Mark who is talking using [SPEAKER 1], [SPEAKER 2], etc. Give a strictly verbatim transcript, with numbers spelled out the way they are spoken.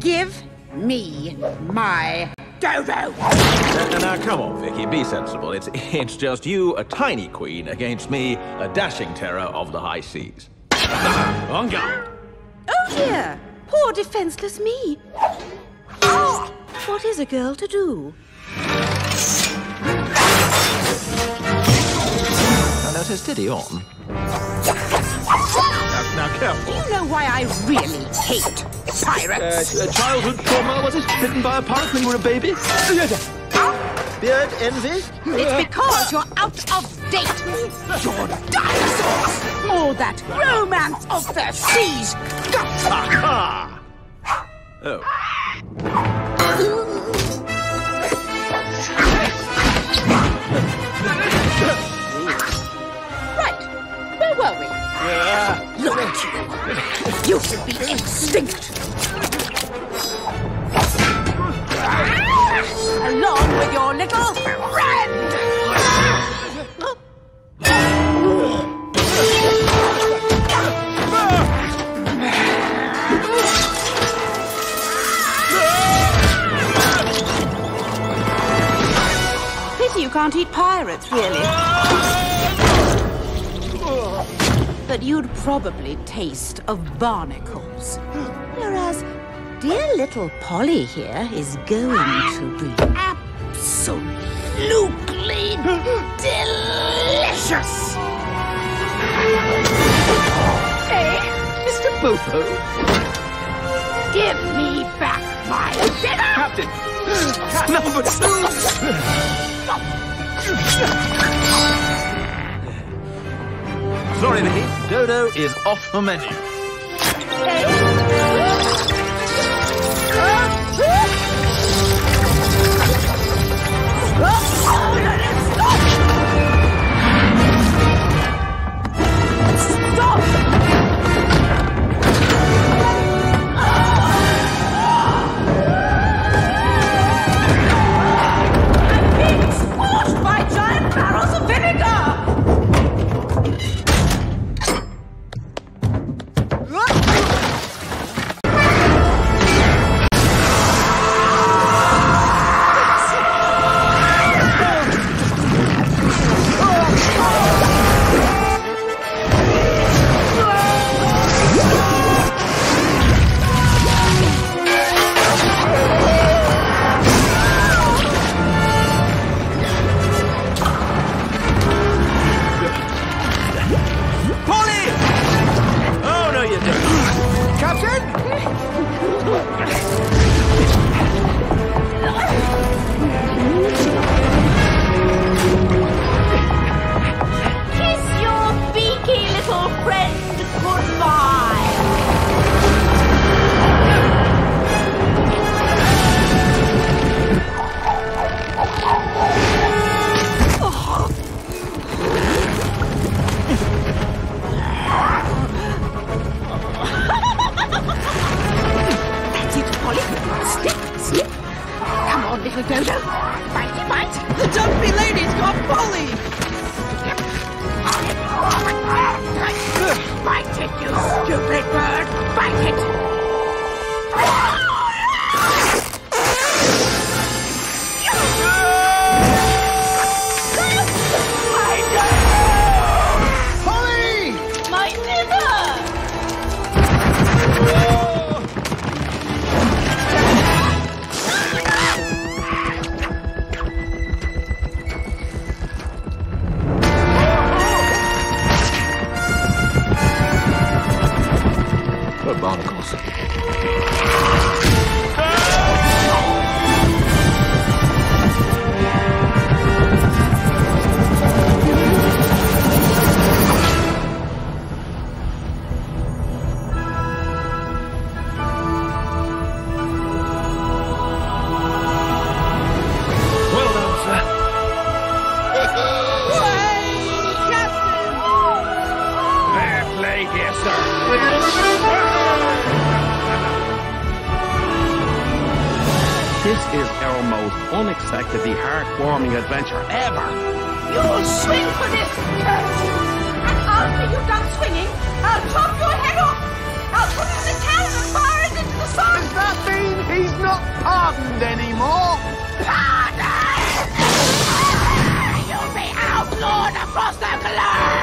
[SPEAKER 1] Give me my dodo!
[SPEAKER 2] Uh, now, come on, Vicky, be sensible. It's, it's just you, a tiny queen, against me, a dashing terror of the high seas. On guard.
[SPEAKER 1] Oh dear, poor defenseless me. Oh, what is a girl to do?
[SPEAKER 2] Now, now, so steady on. Now, now, careful.
[SPEAKER 1] You know why I really hate pirates?
[SPEAKER 3] Uh, childhood trauma, was it? Bitten by a pirate when you were a baby? Beard envy?
[SPEAKER 1] It's because you're out of date. You're dinosaurs. All that romance of the seas.
[SPEAKER 2] Aha! Oh.
[SPEAKER 1] Right. Where were we?
[SPEAKER 3] Yeah.
[SPEAKER 1] Look at you. You should be extinct. Along with your little friend. Pity you can't eat pirates, really. But you'd probably taste of barnacles. Whereas dear little Polly here is going to be absolutely delicious. Hey,
[SPEAKER 3] Mister Bopo.
[SPEAKER 1] give me back my dinner!
[SPEAKER 3] Captain. Number two.
[SPEAKER 2] Sorry, Vicky. Dodo is off the menu.
[SPEAKER 1] Dodo, bitey bite.
[SPEAKER 4] The dumpy lady's got Polly.
[SPEAKER 1] Bite it, you stupid bird. Bite it.
[SPEAKER 4] Polly!
[SPEAKER 1] My liver!
[SPEAKER 2] Barnacles. Well done, sir. Fair play here, sir.
[SPEAKER 5] This is our most unexpectedly heartwarming adventure ever.
[SPEAKER 1] You'll swing for this, curse! And after you've done swinging, I'll chop your head off! I'll put it in the cannon and fire it into the sun!
[SPEAKER 4] Does that mean
[SPEAKER 6] He's not pardoned anymore.
[SPEAKER 1] Pardon! You'll be outlawed across the globe!